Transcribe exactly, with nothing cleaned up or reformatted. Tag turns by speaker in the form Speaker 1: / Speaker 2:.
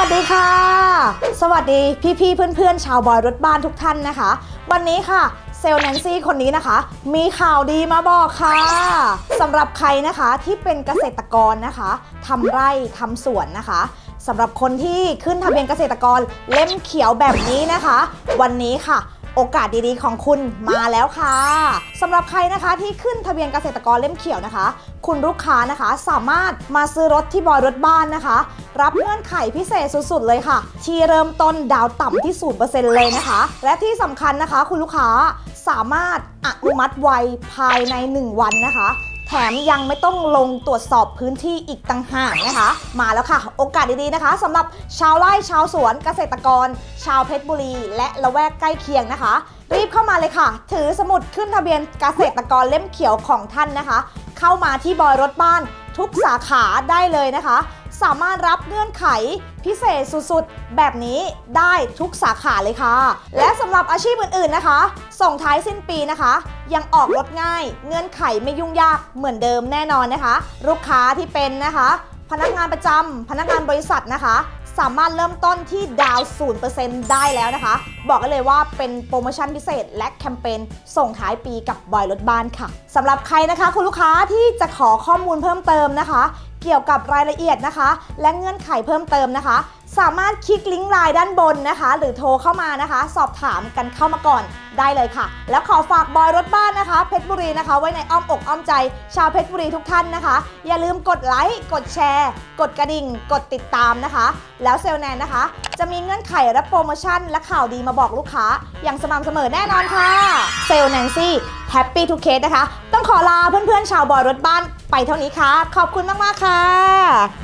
Speaker 1: วัสดีค่ะสวัสดีพี่ๆเพื่อนๆชาวบอยรถบ้านทุกท่านนะคะวันนี้ค่ะเซลล์แนนซี่คนนี้นะคะมีข่าวดีมาบอกค่ะสำหรับใครนะคะที่เป็นเกษตรกรนะคะทำไร่ทำสวนนะคะสำหรับคนที่ขึ้นทะเบียนเกษตรกรเล่มเขียวแบบนี้นะคะวันนี้ค่ะโอกาสดีๆของคุณมาแล้วค่ะสำหรับใครนะคะที่ขึ้นทะเบียนเกษตรกรเล่มเขียวนะคะคุณลูกค้านะคะสามารถมาซื้อรถที่บอยรถบ้านนะคะรับเงื่อนไขพิเศษสุดๆเลยค่ะที่เริ่มต้นดาวต่ำที่ ศูนย์เปอร์เซ็นต์ เลยนะคะและที่สำคัญนะคะคุณลูกค้าสามารถอนุมัติไวภายในหนึ่งวันนะคะแถมยังไม่ต้องลงตรวจสอบพื้นที่อีกต่างหากนะคะมาแล้วค่ะโอกาสดีๆนะคะสำหรับชาวไร่ชาวสวนเกษตรกรชาวเพชรบุรีและละแวกใกล้เคียงนะคะรีบเข้ามาเลยค่ะถือสมุดขึ้นทะเบียนเกษตรกรเล่มเขียวของท่านนะคะเข้ามาที่บอยรถบ้านทุกสาขาได้เลยนะคะสามารถรับเงื่อนไขพิเศษสุดๆแบบนี้ได้ทุกสาขาเลยค่ะและสำหรับอาชีพอื่นๆนะคะส่งท้ายสิ้นปีนะคะยังออกรถง่ายเงื่อนไขไม่ยุ่งยากเหมือนเดิมแน่นอนนะคะลูกค้าที่เป็นนะคะพนักงานประจำพนักงานบริษัทนะคะสามารถเริ่มต้นที่ดาว ศูนย์เปอร์เซ็นต์ ได้แล้วนะคะบอกกันเลยว่าเป็นโปรโมชั่นพิเศษและแคมเปญส่งท้ายปีกับบอยรถบ้านค่ะสำหรับใครนะคะคุณลูกค้าที่จะขอข้อมูลเพิ่มเติมนะคะเกี่ยวกับรายละเอียดนะคะและเงื่อนไขเพิ่มเติมนะคะสามารถคลิกลิงก์ไลน์ด้านบนนะคะหรือโทรเข้ามานะคะสอบถามกันเข้ามาก่อนได้เลยค่ะแล้วขอฝากบอยรถบ้านนะคะเพชรบุรีนะคะไว้ในอ้อมอกอ้อมใจชาวเพชรบุรีทุกท่านนะคะอย่าลืมกดไลค์กดแชร์กดกระดิ่งกดติดตามนะคะแล้วเซลแนนนะคะจะมีเงื่อนไขและโปรโมชั่นและข่าวดีมาบอกลูกค้าอย่างสม่ำเสมอแน่นอนค่ะเซลแนนซี่แฮปปี้ทุกเคสนะคะต้องขอลาเพื่อนๆชาวบอยรถบ้านไปเท่านี้ค่ะขอบคุณมากๆค่ะ